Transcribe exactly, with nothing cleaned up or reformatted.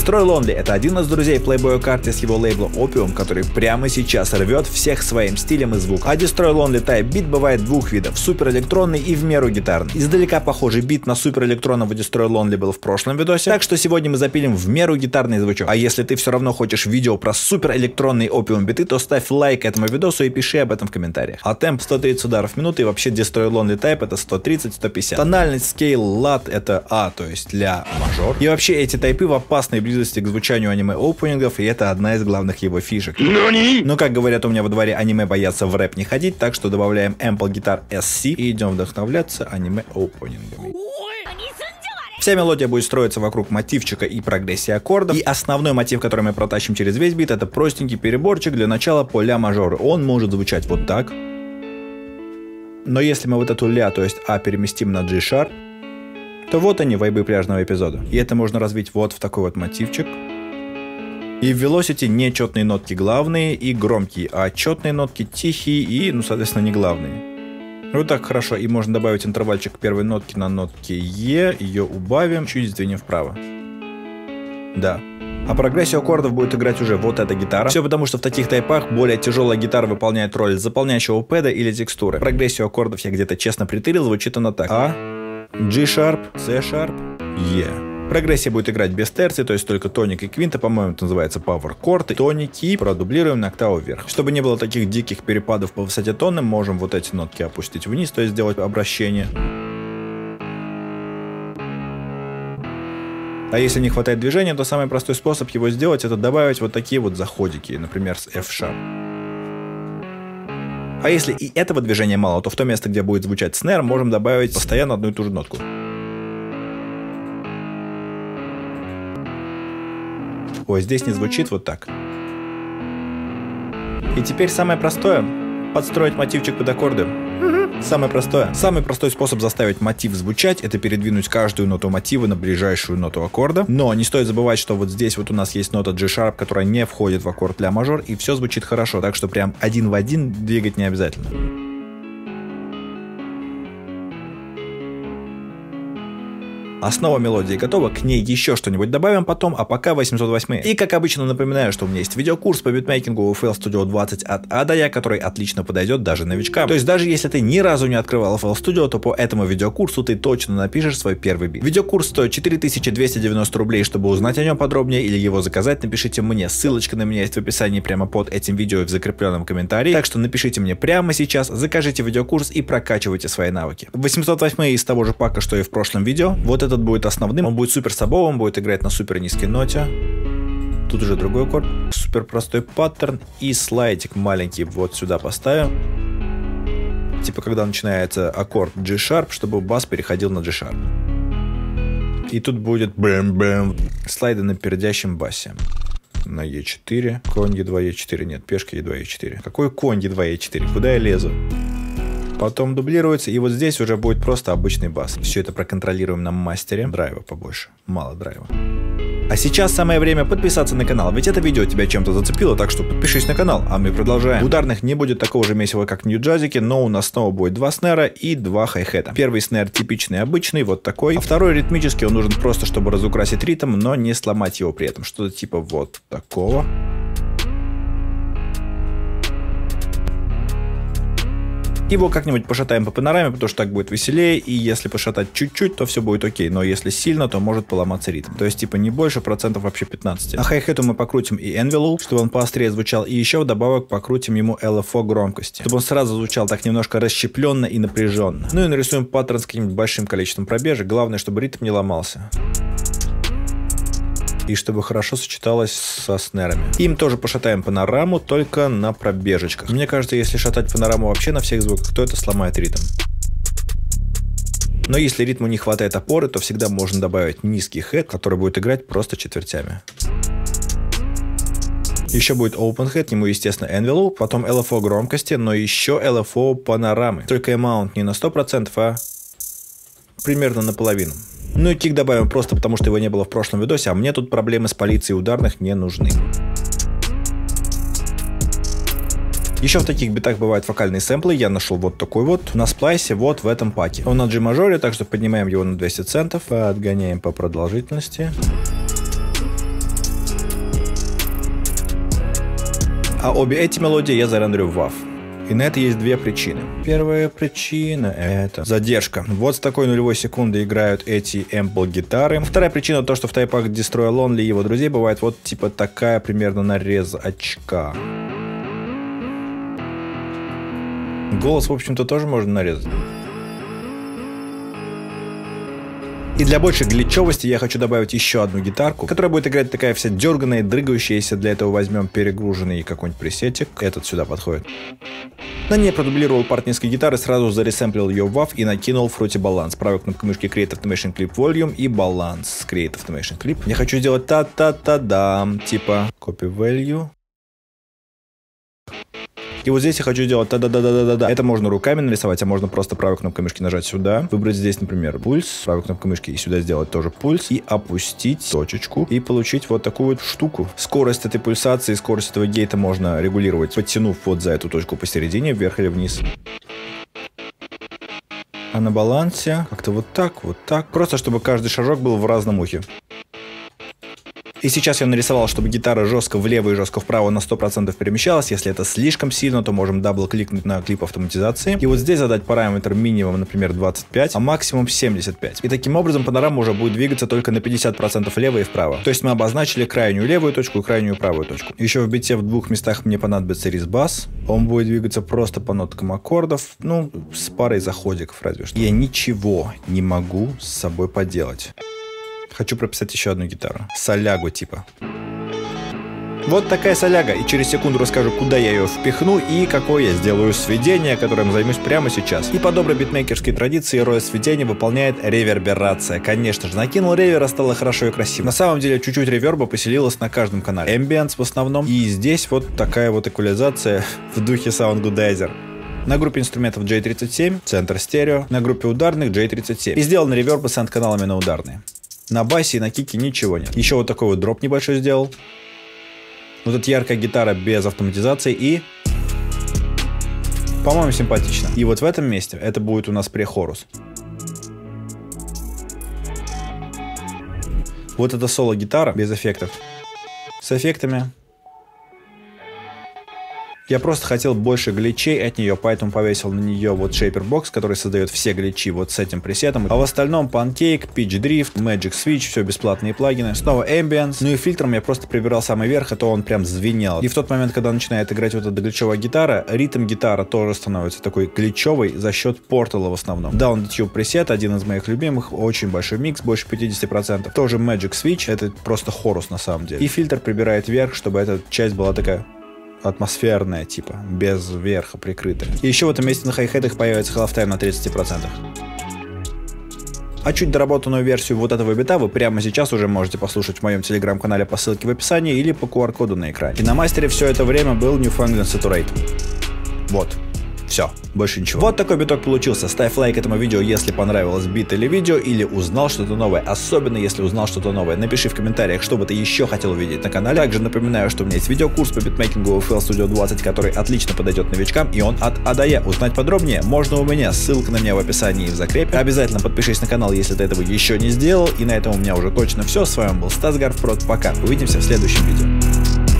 Destroy Lonely — это один из друзей Playboy Carti с его лейбла Opium, который прямо сейчас рвет всех своим стилем и звуком. А Destroy Lonely Type бит бывает двух видов — суперэлектронный и в меру гитарный. Издалека похожий бит на суперэлектронного Destroy Lonely был в прошлом видосе, так что сегодня мы запилим в меру гитарный звучок. А если ты все равно хочешь видео про суперэлектронный Opium биты, то ставь лайк этому видосу и пиши об этом в комментариях. А темп сто тридцать ударов в минуту, и вообще Destroy Lonely Type это сто тридцать — сто пятьдесят. Тональность скейл лад это А, то есть ля мажор. И вообще эти тайпы в опасной близости к звучанию аниме-опенингов, и это одна из главных его фишек. Но как говорят у меня во дворе, аниме боятся в рэп не ходить, так что добавляем Ample Guitar эс си и идем вдохновляться аниме-опенингами. Вся мелодия будет строиться вокруг мотивчика и прогрессии аккордов, и основной мотив, который мы протащим через весь бит, это простенький переборчик для начала по ля мажору. Он может звучать вот так. Но если мы вот эту ля, то есть А, переместим на G sharp, то вот они, вайбы пляжного эпизода. И это можно развить вот в такой вот мотивчик. И в Velocity нечетные нотки главные и громкие, а четные нотки тихие и, ну, соответственно, не главные. Вот так хорошо. И можно добавить интервальчик первой нотки на нотке Е, ее убавим, чуть сдвинем вправо. Да. А прогрессию аккордов будет играть уже вот эта гитара. Все потому, что в таких тайпах более тяжелая гитара выполняет роль заполняющего пэда или текстуры. Прогрессию аккордов я где-то честно притырил, звучит она так. А, G sharp, C sharp, E. Прогрессия будет играть без терций, то есть только тоник и квинта, по-моему, это называется power chord, тоники, и продублируем на октаву вверх. Чтобы не было таких диких перепадов по высоте тона, можем вот эти нотки опустить вниз, то есть сделать обращение. А если не хватает движения, то самый простой способ его сделать — это добавить вот такие вот заходики, например, с F-sharp. А если и этого движения мало, то в то место, где будет звучать снэр, можем добавить постоянно одну и ту же нотку. Ой, здесь не звучит вот так. И теперь самое простое — подстроить мотивчик под аккорды. Самое простое. Самый простой способ заставить мотив звучать — это передвинуть каждую ноту мотива на ближайшую ноту аккорда. Но не стоит забывать, что вот здесь вот у нас есть нота G sharp, которая не входит в аккорд ля мажор, и все звучит хорошо, так что прям один в один двигать не обязательно. Основа мелодии готова, к ней еще что-нибудь добавим потом, а пока восемьсот восемь. И как обычно напоминаю, что у меня есть видеокурс по битмейкингу у эф эл Studio двадцать от А до Я, который отлично подойдет даже новичкам. То есть даже если ты ни разу не открывал эф эл Studio, то по этому видеокурсу ты точно напишешь свой первый бит. Видеокурс стоит четыре тысячи двести девяносто рублей. Чтобы узнать о нем подробнее или его заказать, напишите мне. Ссылочка на меня есть в описании прямо под этим видео и в закрепленном комментарии. Так что напишите мне прямо сейчас, закажите видеокурс и прокачивайте свои навыки. восемьсот восемь из того же пака, что и в прошлом видео. Вот этот будет основным, он будет супер сабовым, будет играть на супер низкой ноте. Тут уже другой аккорд, супер простой паттерн и слайдик маленький вот сюда поставим. Типа когда начинается аккорд G sharp, чтобы бас переходил на G sharp. И тут будет бэм-бэм, слайды на пердящем басе. На Е четыре, конь Е два, Е четыре, нет, пешка Е два, Е четыре. Какой конь Е два, Е четыре? Куда я лезу? Потом дублируется, и вот здесь уже будет просто обычный бас. Все это проконтролируем на мастере. Драйва побольше, мало драйва. А сейчас самое время подписаться на канал, ведь это видео тебя чем-то зацепило, так что подпишись на канал, а мы продолжаем. В ударных не будет такого же месива, как в нью-джазике, но у нас снова будет два снэра и два хай-хета. Первый снэр типичный, обычный, вот такой, а второй ритмический, он нужен просто, чтобы разукрасить ритм, но не сломать его при этом. Что-то типа вот такого. Его как-нибудь пошатаем по панораме, потому что так будет веселее, и если пошатать чуть-чуть, то все будет окей, но если сильно, то может поломаться ритм. То есть типа не больше процентов вообще пятнадцать. А хай-хету мы покрутим и envelope, чтобы он поострее звучал, и еще вдобавок покрутим ему эл эф о громкости, чтобы он сразу звучал так немножко расщепленно и напряженно. Ну и нарисуем паттерн с каким-нибудь большим количеством пробежек, главное, чтобы ритм не ломался. И чтобы хорошо сочеталось со снэрами. Им тоже пошатаем панораму, только на пробежечках. Мне кажется, если шатать панораму вообще на всех звуках, то это сломает ритм. Но если ритму не хватает опоры, то всегда можно добавить низкий хэт, который будет играть просто четвертями. Еще будет open head, к нему, естественно, envelope, потом эл эф о громкости, но еще эл эф о панорамы. Только amount не на сто процентов, а примерно наполовину. Ну и кик добавим просто потому, что его не было в прошлом видосе, а мне тут проблемы с полицией ударных не нужны. Еще в таких битах бывают вокальные сэмплы, я нашел вот такой вот на сплайсе, вот в этом паке. Он на G мажоре, так что поднимаем его на двести центов, отгоняем по продолжительности. А обе эти мелодии я зарендерю в вав. И на это есть две причины. Первая причина — это задержка. Вот с такой нулевой секунды играют эти эмпл-гитары. Вторая причина — то, что в тайпах Destroy Lonely и его друзей бывает вот типа такая примерно нарезочка. Голос, в общем-то, тоже можно нарезать. И для большей глитчевости я хочу добавить еще одну гитарку, которая будет играть такая вся дерганая, дрыгающаяся. Для этого возьмем перегруженный какой-нибудь пресетик. Этот сюда подходит. На ней продублировал парт низкой гитары, сразу заресэмплил ее в вав и накинул Fruity Balance. Правой кнопкой мышки Create Automation Clip Volume и Balance Create Automation Clip. Я хочу сделать та-та-та-дам, типа Copy Value. И вот здесь я хочу сделать та-да-да-да-да-да. Это можно руками нарисовать, а можно просто правой кнопкой мышки нажать сюда. Выбрать здесь, например, пульс. Правой кнопкой мышки и сюда сделать тоже пульс. И опустить точечку. И получить вот такую вот штуку. Скорость этой пульсации, скорость этого гейта можно регулировать, подтянув вот за эту точку посередине, вверх или вниз. А на балансе как-то вот так, вот так. Просто чтобы каждый шажок был в разном ухе. И сейчас я нарисовал, чтобы гитара жестко влево и жестко вправо на сто процентов перемещалась. Если это слишком сильно, то можем дабл-кликнуть на клип автоматизации. И вот здесь задать параметр минимум, например, двадцать пять, а максимум семьдесят пять. И таким образом панорама уже будет двигаться только на пятьдесят процентов влево и вправо. То есть мы обозначили крайнюю левую точку и крайнюю правую точку. Еще в бите в двух местах мне понадобится рис-бас. Он будет двигаться просто по ноткам аккордов, ну, с парой заходиков разве что. Я ничего не могу с собой поделать. Хочу прописать еще одну гитару. Солягу типа. Вот такая соляга. И через секунду расскажу, куда я ее впихну и какое я сделаю сведение, которым займусь прямо сейчас. И по доброй битмейкерской традиции роль сведения выполняет реверберация. Конечно же, накинул ревера, стало хорошо и красиво. На самом деле, чуть-чуть реверба поселилась на каждом канале. Ambience в основном. И здесь вот такая вот эквализация в духе Sound Goodizer. На группе инструментов джей тридцать семь, центр стерео. На группе ударных джей тридцать семь. И сделаны ревербы с энд-каналами на ударные. На басе и на кике ничего нет. Еще вот такой вот дроп небольшой сделал. Вот эта яркая гитара без автоматизации и... По-моему, симпатично. И вот в этом месте это будет у нас прехорус. Вот это соло-гитара без эффектов. С эффектами. Я просто хотел больше гличей от нее, поэтому повесил на нее вот Shaper Box, который создает все гличи вот с этим пресетом. А в остальном Pancake, Pitch Drift, Magic Switch, все бесплатные плагины. Снова Ambience. Ну и фильтром я просто прибирал самый верх, а то он прям звенел. И в тот момент, когда начинает играть вот эта гличевая гитара, ритм гитара тоже становится такой гличевой за счет портала в основном. Down the Tube пресет, один из моих любимых, очень большой микс, больше пятьдесят процентов. Тоже Magic Switch, это просто хорус на самом деле. И фильтр прибирает вверх, чтобы эта часть была такая... атмосферная, типа, без верха прикрытая. И еще в этом месте на хай-хетах появится халфтайм на тридцать процентов. А чуть доработанную версию вот этого бита вы прямо сейчас уже можете послушать в моем телеграм-канале по ссылке в описании или по ку ар коду на экране. И на мастере все это время был Newfoundland Saturate. Вот. Все, больше ничего. Вот такой биток получился. Ставь лайк этому видео, если понравилось бит или видео, или узнал что-то новое. Особенно, если узнал что-то новое. Напиши в комментариях, что бы ты еще хотел увидеть на канале. Также напоминаю, что у меня есть видеокурс по битмейкингу в эф эл Studio двадцать, который отлично подойдет новичкам, и он от А до Я. Узнать подробнее можно у меня. Ссылка на меня в описании и в закрепе. Обязательно подпишись на канал, если ты этого еще не сделал. И на этом у меня уже точно все. С вами был Стас Гарфпрод. Пока. Увидимся в следующем видео.